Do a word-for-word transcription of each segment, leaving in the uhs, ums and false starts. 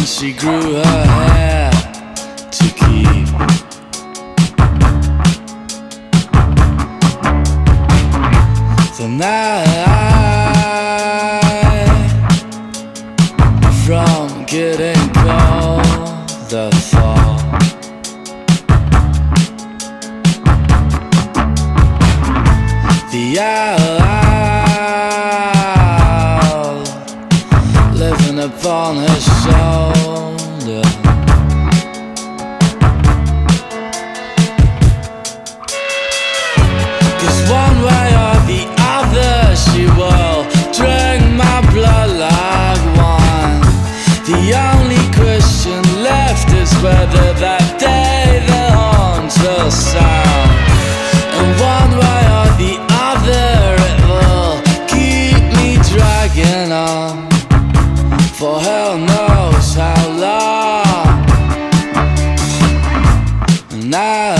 she grew her hair to keep. The night from getting cold, the fall. The owl living upon his shoulder. Cause one way or the other she will drink my blood like wine. The only question left is whether that day the horns will sound. And one way or the other it will keep me dragging on for hell knows how long. And now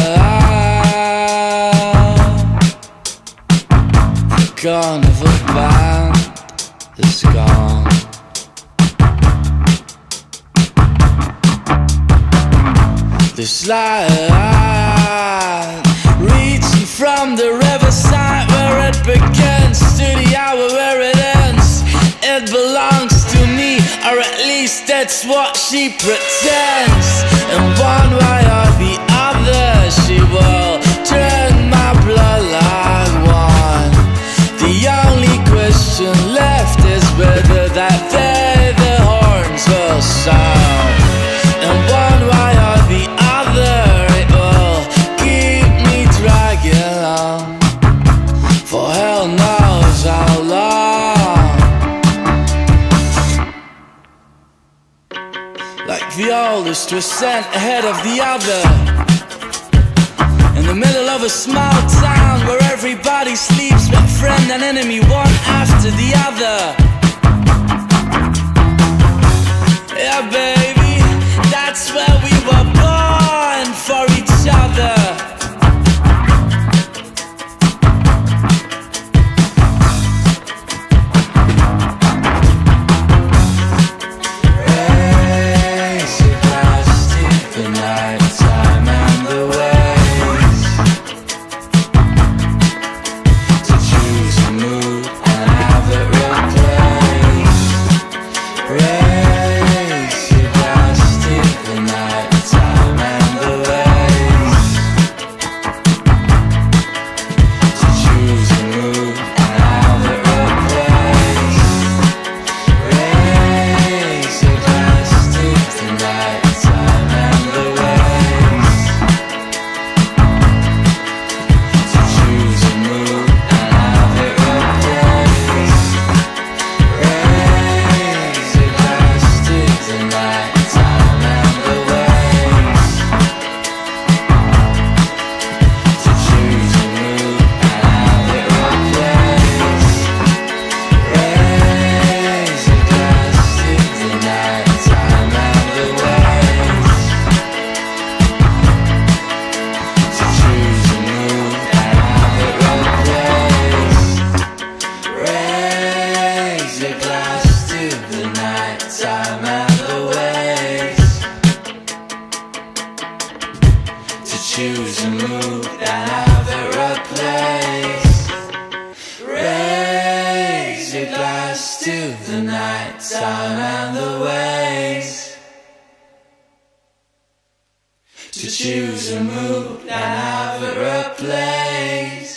the carnival band is gone. This light reaching from the riverside where it begins to the hour where it ends. It belongs to me, or at least that's what she pretends. And one way or the other she will drink my blood like wine. The only question left is whether that day the horns will sound. And one way or the other it will keep me dragging on for hell knows how long. Like the oldest was sent ahead of the other, in the middle of a small town where everybody sleeps but friend and enemy one after the other. Yeah baby, that's where we were born for each other. Choose a mood and have it replaced. Raise your glass to the night time and the waves. To choose a mood and have it replaced.